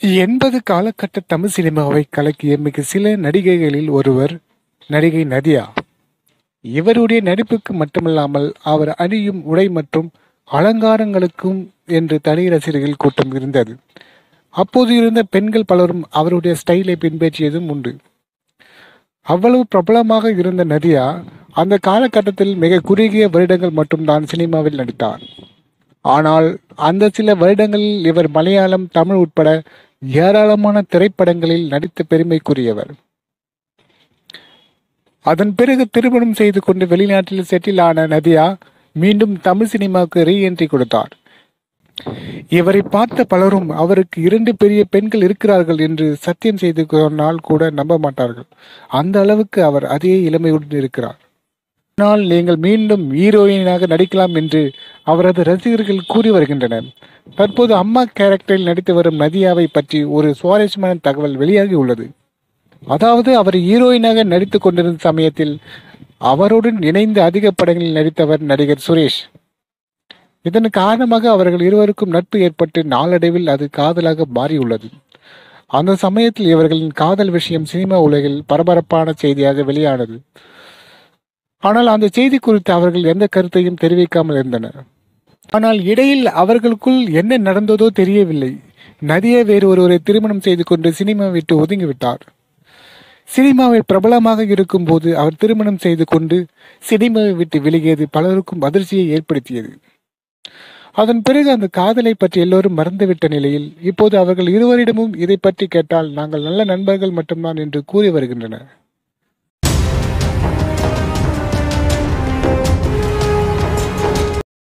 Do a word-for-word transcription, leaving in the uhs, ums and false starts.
எண்பது காலகட்ட தமிழ் சினிமாவை கலக்கிய மிக சில நடிகைகளில் ஒருவர் நடிகை நதியா. இவருடைய நடிப்புக்கு மட்டுமல்லாமல் அவர் அணியும் உடை மற்றும் அலங்காரங்களுக்கும் என்று தனி ரசிகர்கள் கூட்டம் இருந்தது. அப்போது இருந்த பெண்கள் பலரும் அவருடைய ஸ்டைலை பின்பற்றியதும் உண்டு. அவ்வளவு பிரபலமாக இருந்த நதியா அந்த காலகட்டத்தில் மிக குறுகிய வருடங்கள் மட்டும்தான் சினிமாவில் நடித்தார். ஆனால் அந்த சில வருடங்களில் இவர் மலையாளம், தமிழ் உட்பட ஏராளமான திரைப்படங்களில் நடித்த பெருமைக்குரியவர். அதன் பிறகு திருமணம் செய்து கொண்டு வெளிநாட்டில் செட்டில் ஆன நதியா மீண்டும் தமிழ் சினிமாவுக்கு ரீஎன்ட்ரி கொடுத்தார். இவரை பார்த்த பலரும் அவருக்கு இரண்டு பெரிய பெண்கள் இருக்கிறார்கள் என்று சத்தியம் செய்து கொண்டால் கூட நம்ப மாட்டார்கள். அந்த அளவுக்கு அவர் அதே இளமையுடன் இருக்கிறார். ஆனால் நீங்கள் மீண்டும் ஹீரோயினாக நடிக்கலாம் என்று அவரது ரசிகர்கள் கூறி வருகின்றனர். தற்போது அம்மா கேரக்டரில் நடித்து வரும் நதியாவை பற்றி ஒரு சுவாரஸ்யமான தகவல் வெளியாகி உள்ளது. அதாவது அவர் ஹீரோயினாக நடித்து கொண்டிருந்த சமயத்தில் அவருடன் இணைந்து அதிக படங்களில் நடித்தவர் நடிகர் சுரேஷ். இதன் காரணமாக அவர்கள் இருவருக்கும் நட்பு ஏற்பட்டு நாளடைவில் அது காதலாக மாறியுள்ளது. அந்த சமயத்தில் இவர்களின் காதல் விஷயம் சினிமா உலகில் பரபரப்பான செய்தியாக வெளியானது. ஆனால் அந்த செய்தி குறித்து அவர்கள் எந்த கருத்தையும் தெரிவிக்காமல் இருந்தனர். ஆனால் இடையில் அவர்களுக்குள் என்ன நடந்ததோ தெரியவில்லை. நதியா வேறு ஒருவரை திருமணம் செய்து கொண்டு சினிமா விட்டு ஒதுங்கிவிட்டார். சினிமாவில் பிரபலமாக இருக்கும் போது அவர் திருமணம் செய்து கொண்டு சினிமாவை விட்டு விலகியது பலருக்கும் அதிர்ச்சியை ஏற்படுத்தியது. அதன் பிறகு அந்த காதலை பற்றி எல்லோரும் மறந்துவிட்ட நிலையில் இப்போது அவர்கள் இருவரிடமும் இதை பற்றி கேட்டால் நாங்கள் நல்ல நண்பர்கள் மட்டும்தான் என்று கூறி வருகின்றனர்.